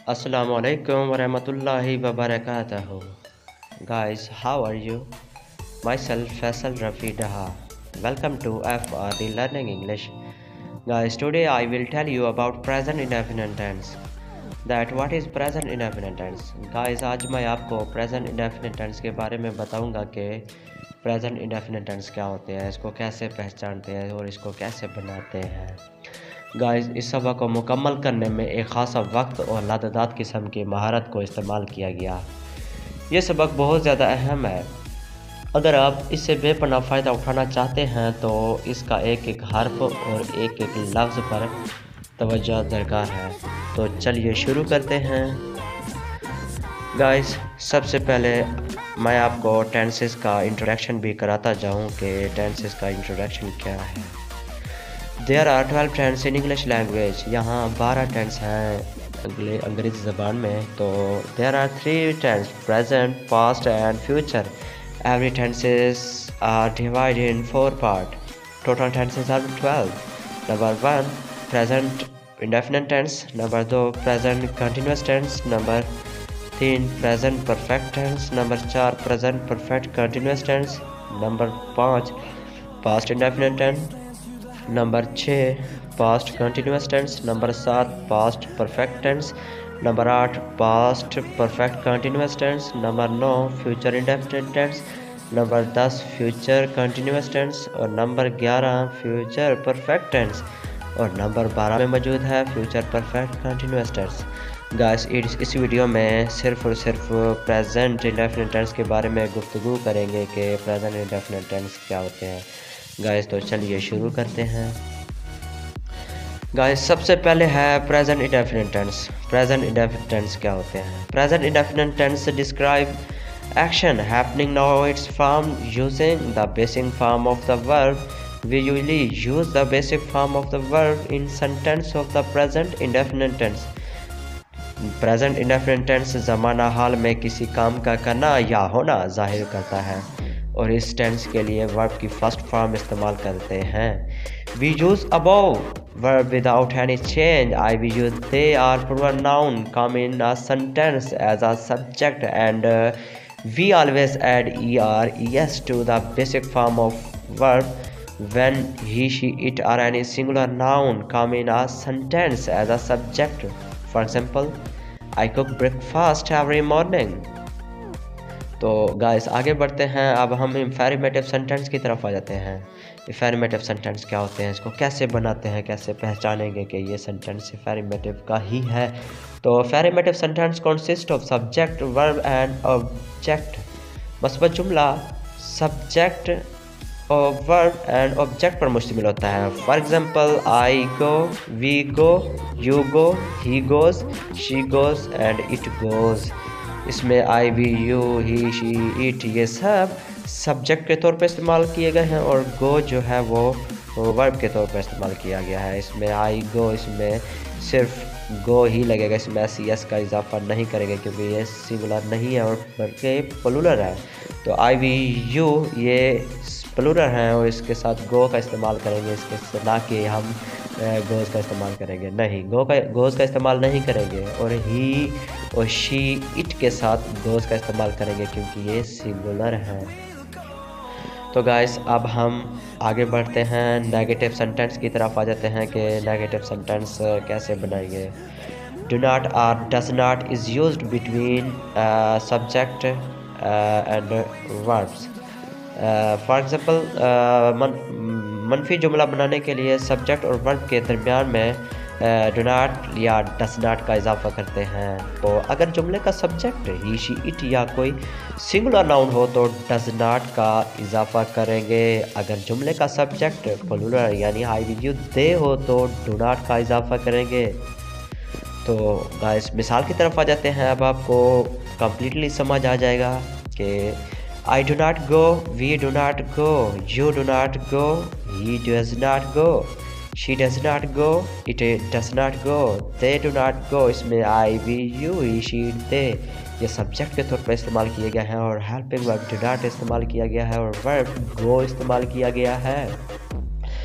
Assalamualaikum warahmatullahi wabarakatuh. Guys, how are you? Myself Faisal Rafi Daha. Welcome to FRD Learning English. Guys, today I will tell you about present indefinite tense. That what is present indefinite tense? Guys, आज मैं आपको present indefinite tense के बारे में बताऊंगा कि present indefinite tense क्या होते हैं, इसको कैसे पहचानते हैं और इसको कैसे बनाते हैं। गाइस, इस सबक को मुकम्मल करने में एक ख़ासा वक्त और लातदाद किस्म की महारत को इस्तेमाल किया गया। ये सबक बहुत ज़्यादा अहम है। अगर आप इससे बेपनाह फ़ायदा उठाना चाहते हैं तो इसका एक एक हर्फ और एक एक लफ्ज़ पर तवज्जो दरकार है। तो चलिए शुरू करते हैं। गाइस, सबसे पहले मैं आपको टेंसेस का इंट्रोडक्शन भी कराता जाऊं कि टेंसेस का इंट्रोडक्शन क्या है। There are 12 tense in English language. यहाँ 12 टेंस हैं अंग्रेज़ी ज़बान में। तो there are 3 tense, present, past and future. Every tenses are divided in 4 part. Total tenses are 12। Number 1 present indefinite tense, number 2 present continuous tense, number 3 present perfect tense, number 4 present perfect continuous tense, number 5 past indefinite tense, number 6 past continuous tense, number 7 past perfect tense, number 8 past perfect continuous tense, number 9 future indefinite tense, number 10 future continuous tense और number 11 future perfect tense और number 12 में मौजूद है future perfect continuous tense. Guys, इस video में सिर्फ और सिर्फ प्रेजेंट इंडेफिनिट टेंस के बारे में गुफ्तगू करेंगे कि प्रेजेंट इंडेफिनिट टेंस क्या होते हैं। गाइस, तो चलिए शुरू करते हैं। गाइस, सबसे पहले है present indefinite tense. Present indefinite tense क्या होते हैं? Present indefinite tense describe action happening now. It's formed using the basic form of the verb. We usually use the basic form of the verb in sentence of the present indefinite tense. Present indefinite tense ज़माना हाल में किसी काम का करना या होना जाहिर करता है और इस टेंस के लिए वर्ब की फर्स्ट फॉर्म इस्तेमाल करते हैं। We use above verb without any change. I, we use they are plural noun come in a sentence as a subject and we always add er, es to the basic form of verb when he, she, it or any singular noun come in a sentence as a subject. For example, I cook breakfast every morning. तो guys, आगे बढ़ते हैं। अब हम इन्फेरिमेटिव sentence की तरफ आ जाते हैं। इन्फेरिमेटिव सेंटेंस क्या होते हैं, इसको कैसे बनाते हैं, कैसे पहचानेंगे कि ये सेंटेंस इन्फेरिमेटिव का ही है। तो affirmative sentence consist of subject, verb and object. मस्बत जुमला सब्जेक्ट और वर्ब एंड ऑब्जेक्ट पर मुश्तमिल होता है। For example, I go, we go, you go, he goes, she goes and it goes. इसमें I, we, you, he, she, it ये सब सब्जेक्ट के तौर पर इस्तेमाल किए गए हैं और गो जो है वो वर्ब के तौर पर इस्तेमाल किया गया है। इसमें आई गो, इसमें सिर्फ गो ही लगेगा, इसमें एस एस का इजाफा नहीं करेंगे क्योंकि ये सिंगुलर नहीं है और बल्कि प्लूरल है। तो आई, वी, यू ये प्लूरल हैं और इसके साथ गो का इस्तेमाल करेंगे, इसके ना कि हम गोज़ का इस्तेमाल करेंगे, नहीं गोज़ का इस्तेमाल नहीं करेंगे। और ही और शी, इट के साथ गोज़ का इस्तेमाल करेंगे क्योंकि ये सिंगुलर हैं। तो गाइस, अब हम आगे बढ़ते हैं, नेगेटिव सेंटेंस की तरफ आ जाते हैं कि नेगेटिव सेंटेंस कैसे बनाएंगे। डू नॉट और does not is used between subject and verbs. For example, मनफी जुमला बनाने के लिए सब्जेक्ट और वर्ब के दरमियान में डू नॉट या डज नॉट का इजाफा करते हैं। तो अगर जुमले का सब्जेक्ट ही, शी, इट या कोई सिंगुलर नाउन हो तो डज नॉट का इजाफा करेंगे। अगर जुमले का सब्जेक्ट प्लूरल यानी आई, वी, यू, दे हो तो डू नॉट का इजाफा करेंगे। तो गाइस, मिसाल की तरफ आ जाते हैं। अब आपको कम्प्लीटली समझ आ जाएगा कि I do not go, we do not go, you do not go, he does not go, she does not go, it does not go, they do not go। इसमें I, we, you, he, she, they ये subject के तौर पर इस्तेमाल किए गए हैं और हेल्पिंग वर्ब do not इस्तेमाल किया गया है और वर्ब go इस्तेमाल किया गया है।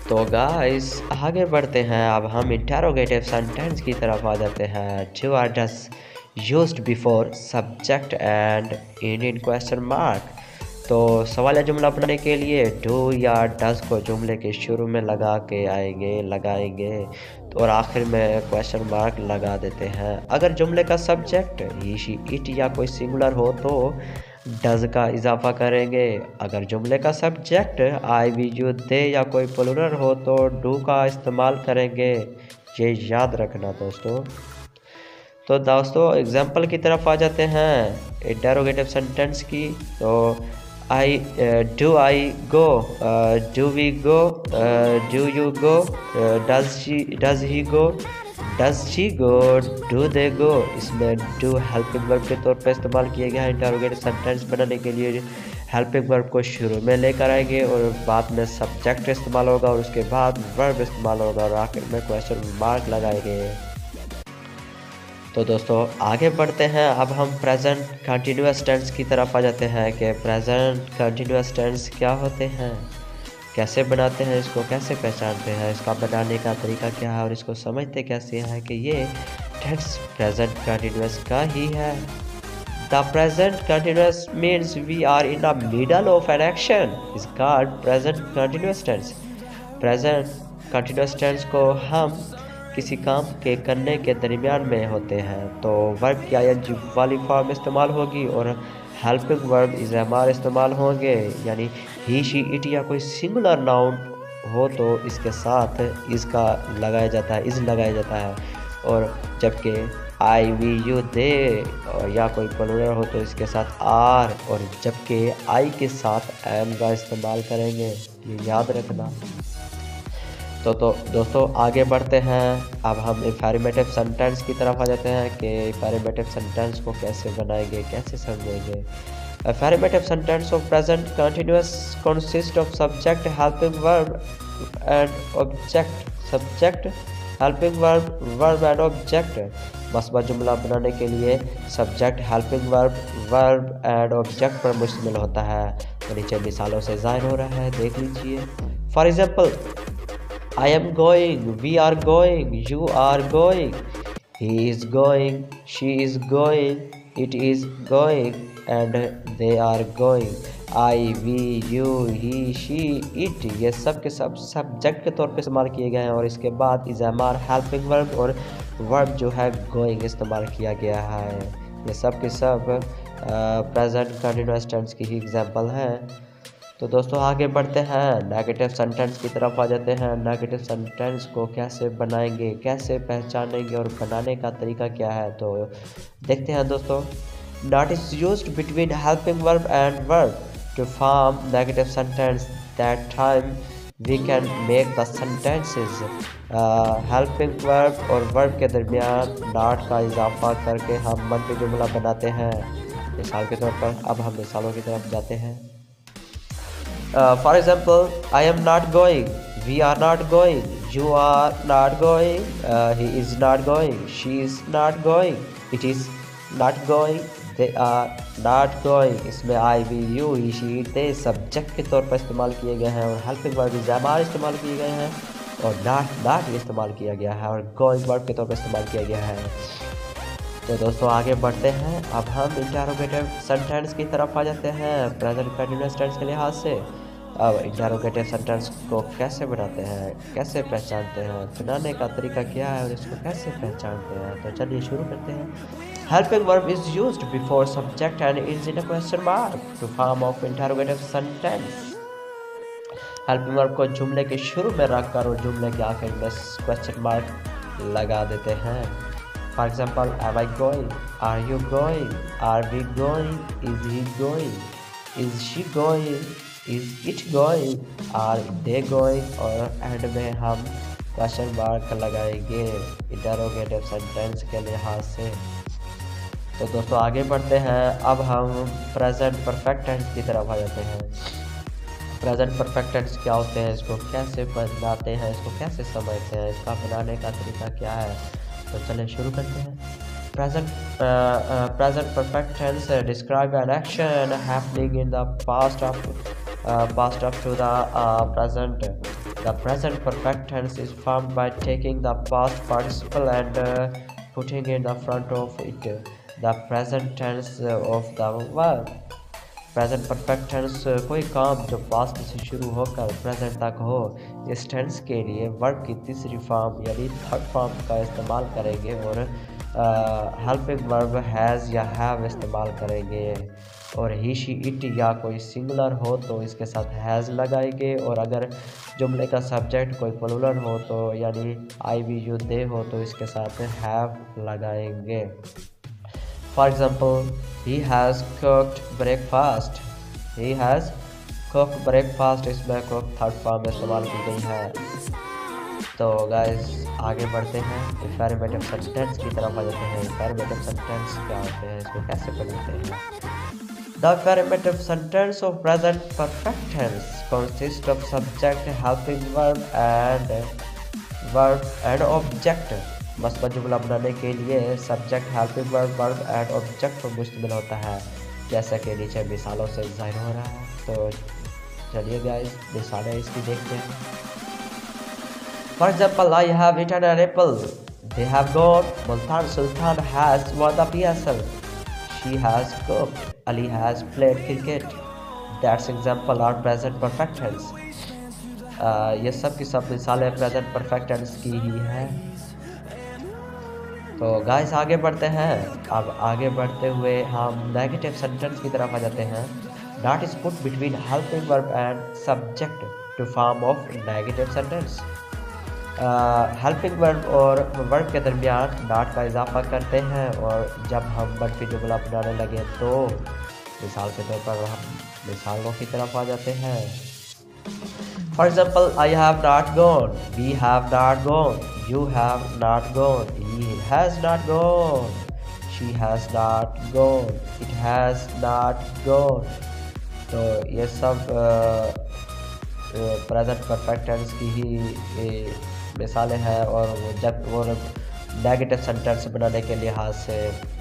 तो गाइस आगे बढ़ते हैं। अब हम इंटरोगेटिव सेंटेंस की तरफ आ जाते हैं। Do or does used before subject and in question mark. तो सवाल या जुमला बनाने के लिए डू या डस को जुमले के शुरू में लगाएंगे तो और आखिर में क्वेश्चन मार्क लगा देते हैं। अगर जुमले का सब्जेक्ट ही शी इट या कोई सिंगुलर हो तो डज का इजाफा करेंगे। अगर जुमले का subject I we you they या कोई प्लूरल हो तो डू का इस्तेमाल करेंगे। ये याद रखना दोस्तों। तो दोस्तों एग्जाम्पल की तरफ आ जाते हैं इंटरोगेटिव सेंटेंस की। तो I I go, do we go, do you go, does he go, does she go, do they go. इसमें डू हेल्पिंग वर्ब के तौर पर इस्तेमाल किया गया है। इंटरोगेटिव सेंटेंस बनाने के लिए हेल्पिंग वर्ब को शुरू में लेकर आएंगे और बाद में सब्जेक्ट इस्तेमाल होगा और उसके बाद वर्ब इस्तेमाल होगा और आखिर में क्वेश्चन मार्क लगाएंगे। तो दोस्तों आगे बढ़ते हैं। अब हम प्रेजेंट कंटिन्यूअस टेंस की तरफ आ जाते हैं कि प्रेजेंट कंटिन्यूअस टेंस क्या होते हैं, कैसे बनाते हैं, इसको कैसे पहचानते हैं, इसका बनाने का तरीका क्या है और इसको समझते कैसे हैं कि ये टेंस प्रेजेंट कंटिन्यूअस का ही है। The present continuous means we are in the middle of an action is called present continuous tense. Present continuous tense को हम किसी काम के करने के दरमियान में होते हैं तो वर्ब की आईएनजी वाली फॉर्म इस्तेमाल होगी और हेल्पिंग वर्ब इज़मार इस्तेमाल होंगे। यानी ही शी इट या कोई सिंगुलर नाउन हो तो इसके साथ इसका लगाया जाता है, इज लगाया जाता है। और जबकि आई वी यू दे या कोई प्लूरल हो तो इसके साथ आर, और जबकि आई के साथ एम का इस्तेमाल करेंगे, ये याद रखना। तो दोस्तों आगे बढ़ते हैं। अब हम एफर्मेटिव सेंटेंस की तरफ आ जाते हैं कि एफर्मेटिव सेंटेंस को कैसे बनाएंगे, कैसे समझेंगे। Affirmative sentence of present continuous consist of subject helping verb and object. Subject helping verb, verb and object. मस्बा जुमला बनाने के लिए subject helping verb, verb and object पर मुश्तमिल होता है। तो नीचे मिसालों से जाहिर हो रहा है, देख लीजिए। For example I am going, we are going, you are going, he is going, she is going, it is going, and they are going. I, we, you, he, she, it ये सब के सब सब्जेक्ट के तौर पे इस्तेमाल किए गए हैं और इसके बाद इज़मार हेल्पिंग वर्ब और वर्ब जो है गोइंग इस्तेमाल किया गया है। ये सब के सब प्रेजेंट कंटिन्यूअस टेंस की ही एग्जाम्पल हैं। तो दोस्तों आगे बढ़ते हैं, नेगेटिव सेंटेंस की तरफ आ जाते हैं। नेगेटिव सेंटेंस को कैसे बनाएंगे, कैसे पहचानेंगे और बनाने का तरीका क्या है, तो देखते हैं दोस्तों। Not is used between helping verb and verb to form negative sentence. That time we can make the sentences helping verb और वर्ब के दरमियान नॉट का इजाफा करके हम मनफी जुमला बनाते हैं। मिसाल के तौर पर अब हम मिसालों की तरफ जाते हैं। For example, I am not going, we are not going, you are not going, he is not going, she is not going, it is not going, they are not going। इसमें I, we, you, he, she, it, they subject के तौर पर इस्तेमाल किए गए हैं और helping verb इज़मार इस्तेमाल किए गए हैं और not इस्तेमाल किया गया है और गोइंग वर्ब के तौर पर इस्तेमाल किया गया है। तो दोस्तों आगे बढ़ते हैं। अब हम इंटरोगेटिव सेंटेंस की तरफ आ जाते हैं प्रेजेंट कंटिन्यूअस टेंस के लिहाज से। अब इंटरोगेटिव सेंटेंस को कैसे बनाते हैं, कैसे पहचानते हैं, बनाने का तरीका क्या है और इसको कैसे पहचानते हैं, तो चलिए शुरू करते हैं। Helping verb is used before subject and is in a question mark to form of interrogative sentence. Helping verb को जुमले के शुरू में रखकर और जुमले के आखिर में क्वेश्चन मार्क लगा देते हैं। For example, am I going, are you going, are we going, is he going, is she going, is it going, are they going, और एंड में हम क्वेश्चन मार्क लगाएंगे इंटरोगेटिव सेंटेंस के लिहाज से। तो दोस्तों आगे बढ़ते हैं। अब हम प्रेजेंट परफेक्ट टेंस की तरफ आ जाते हैं। प्रेजेंट परफेक्ट टेंस क्या होते हैं, इसको कैसे बनाते हैं, इसको कैसे समझते हैं, इसका बनाने का तरीका क्या है, तो चलिए शुरू करते हैं। Present perfect tense describe an action happening in the past up to the present The present perfect tense is formed by taking the past participle and putting in the front of it the present tense of the verb. Present perfect tense कोई काम जो past से शुरू होकर present तक हो, इस tense के लिए वर्ब की तीसरी फॉर्म यानी थर्ड फॉर्म का इस्तेमाल करेंगे और हेल्पिंग वर्ब हैज़ या हैव इस्तेमाल करेंगे। और ही शी इट या कोई सिंगुलर हो तो इसके साथ हैज़ लगाएंगे, और अगर जुमले का सब्जेक्ट कोई प्लूरल हो तो यानी आई वी यू दे हो तो इसके साथ हैव लगाएंगे। For example, he has cooked breakfast, he has cooked breakfast, इसमें cook थर्ड फॉर्म इस्तेमाल की गई है। तो गाइस आगे बढ़ते हैं, इन्फॉर्मेटिव सेंटेंस की तरफ आ जाते हैं। इन्फॉर्मेटिव सेंटेंस क्या होते हैं, इसको कैसे बनाते हैं? The affirmative sentence of present perfect tense consists of subject, helping verb and object। मस्बत जुमला बनाने के लिए subject, helping verb and object पर मुश्तमिल होता है, जैसा कि नीचे मिसालों से जाहिर हो रहा है। तो चलिए गाइस मिसालें इसकी देखते हैं। For example, I have eaten an apple, they have gone, Multan Sultan has won the PSL, she has cooked, Ali has played cricket. That's example are present perfect tense. ये सब की सब मिसालें प्रेजेंट परफेक्ट टेंस की ही हैं। तो गाइस आगे बढ़ते हैं। अब आगे बढ़ते हुए हम नेगेटिव सेंटेंस की तरफ आ जाते हैं। Not is put between helping verb and subject to form of negative sentence. Helping verb और वर्ब के दरमियान नॉट का इजाफा करते हैं, और जब हम मनफी जुमला बनाने लगे तो मिसाल के तौर पर हम मिसालों की तरफ आ जाते हैं। For example, I have not gone, we have not gone, you have not gone, he has not gone, she has not gone, it has not gone। तो ये सब प्रेजेंट परफेक्ट टेंस की ही मिसालें हैं, और जब वो नेगेटिव सेंटेंस बनाने के लिहाज से।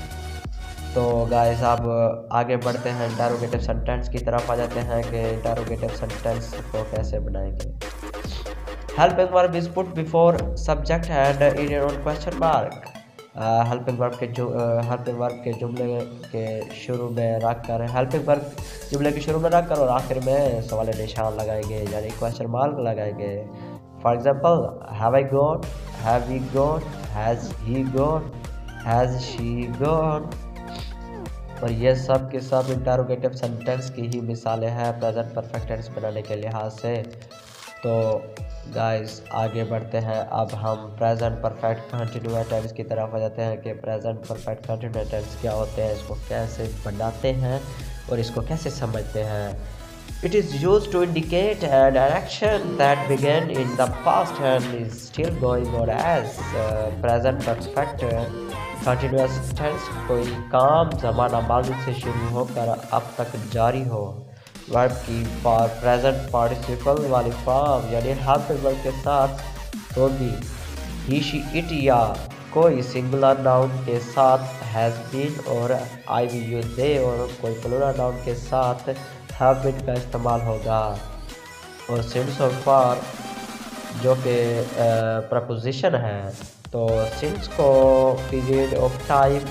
तो गाइस अब आगे बढ़ते हैं, इंटरोगेटिव सेंटेंस की तरफ आ जाते हैं कि इंटरोगेटिव सेंटेंस को कैसे बनाएंगे। Helping verb is put before subject and in on question mark. Helping verb के जुमले के शुरू में रख कर, हेल्पिंग वर्ब जुमले के शुरू में रख कर और आखिर में सवाल निशान लगाएंगे यानी क्वेश्चन मार्क लगाएंगे। For example, have I gone, have we gone, has he gone, has she gone. और ये सब के सब इंटरोगेटिव सेंटेंस की ही मिसालें हैं प्रेजेंट परफेक्ट टेंस बनाने के लिहाज से। तो गाइस आगे बढ़ते हैं। अब हम प्रेजेंट परफेक्ट कंटिन्यूअस टेंस की तरफ आ जाते हैं कि प्रेजेंट परफेक्ट कंटिन्यूअस टेंस क्या होते हैं, इसको कैसे बनाते हैं और इसको कैसे समझते हैं। It is used to indicate an action that began in the past and is still going on as present perfect continuous tense कोई काम ज़माना माज़ी से शुरू होकर अब तक जारी हो। वर्ब की प्रेजेंट पार्टिसिपल वाली फॉर्म यानी हेल्पिंग वर्ब के साथ होगी। ही शी इट या कोई सिंगुलर नाउन के साथ हैज़ बीन, और आई वी यू दे और कोई प्लूरल नाउन के साथ हैव बीन का इस्तेमाल होगा। और सिंस और फॉर जो कि प्रपोजिशन है, तो सिंस को पीरियड ऑफ टाइम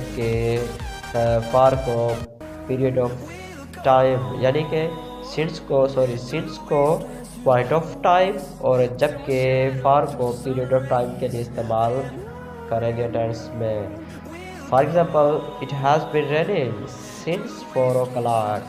जबकि फॉर को पीरियड ऑफ टाइम यानी कि सिंस को पॉइंट ऑफ टाइम, और जबकि फॉर को पीरियड ऑफ टाइम के लिए इस्तेमाल करेंगे टेंस में। For example, it has been raining since 4 o'clock।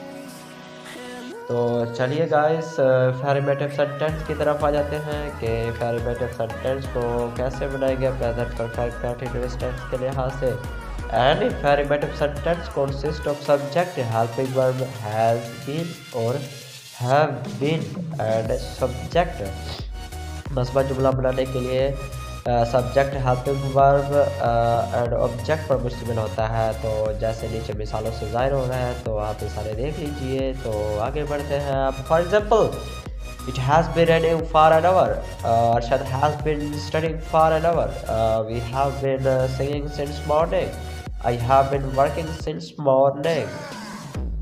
तो चलिए गाइस अफर्मेटिव सेंटेंस की तरफ आ जाते हैं कि अफर्मेटिव सेंटेंस को कैसे बनाएंगे प्रेजेंट परफेक्ट कंटिन्यूअस टेंस के लिहाज से। An affirmative sentence consists of subject, helping verb, has been or have been and subject। मस्बत जुमला बनाने के लिए subject, helping verb and object पर मुश्तमिल होता है। तो जैसे नीचे मिसालों से ज़ाहिर हो रहा है, तो आप मिसालें देख लीजिए। तो आगे बढ़ते हैं आप। For example, It has been raining for an hour. Arshad has been studying for an hour. We have been singing since morning. I have been working since morning.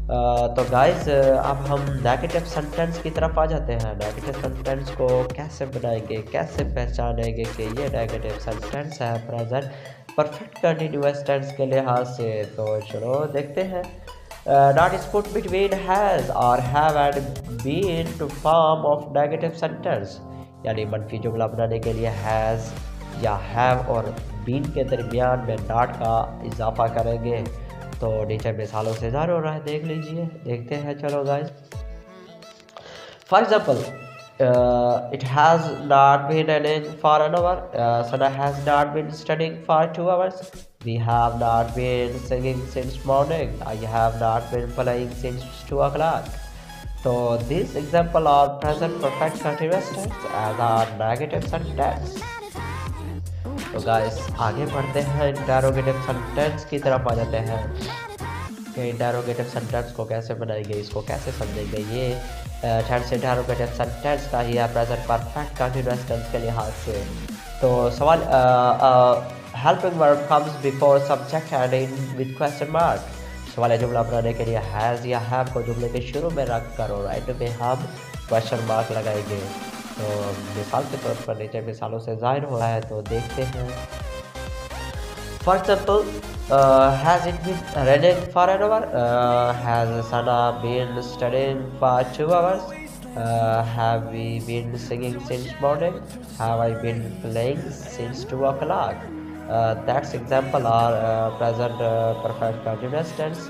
तो गाइस अब हम नेगेटिव सेंटेंस की तरफ आ जाते हैं। Negative sentence को कैसे बनाएंगे, कैसे पहचानेंगे कि ये नेगेटिव सेंटेंस है प्रेजेंट परफेक्ट कंटिन्यूअस टेंस के लिहाज से। तो चलो देखते हैं। Not is put between has और have and been to form of negative sentence, यानी मनफी जुमला बनाने के लिए हैज़ या हैव और बीन के दरमियान में नॉट का इजाफा करेंगे। तो नीचे मिसालों से ज़ाहिर हो रहा है, देख लीजिए, देखते हैं चलो guys. For example, it has not been raining for an hour. Sana has not been studying for 2 hours. We have not been singing since morning. I have not been playing since 2 o'clock. So these example are present perfect continuous tense as a negative sentence. तो guys आगे बढ़ते हैं, interrogative sentence की तरफ आ जाते हैं कि इंटरोगेटिव सेंटेंस को कैसे बनाएंगे, इसको कैसे समझेंगे। ये टेंस इंटरोगेटिव सेंटेंस का ही है प्रेजेंट परफेक्ट कंटीन्यूअस टेंस के लिहाज से। तो सवाल, helping verb comes before subject and in with question mark. सवाल जुमला बनाने के लिए हैज़ या हैव को जुमले के शुरू में रख कर और राइट में हम क्वेश्चन मार्क लगाएंगे। तो मिसाल के तौर पर नीचे मिसालों से जाहिर हो रहा है, तो देखते हैं। For example, has it been running for an hour, has Sana been studying for 2 hours, have we been singing since morning, have I been playing since 2 o'clock. That's example are present perfect continuous tense.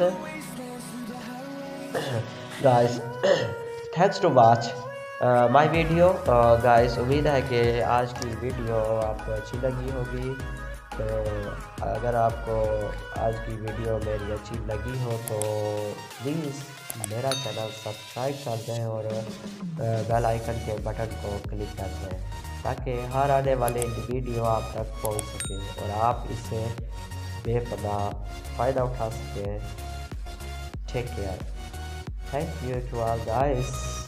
Guys, thanks to watch my video. Guys उम्मीद है कि आज की video आपको अच्छी लगी होगी। तो अगर आपको आज की वीडियो मेरी अच्छी लगी हो तो प्लीज़ मेरा चैनल सब्सक्राइब कर दें और बेल आइकन के बटन को क्लिक कर दें ताकि हर आने वाले वीडियो आप तक पहुंच सके और आप इससे बेपनाह फ़ायदा उठा सकें। Take care, thank you to all guys.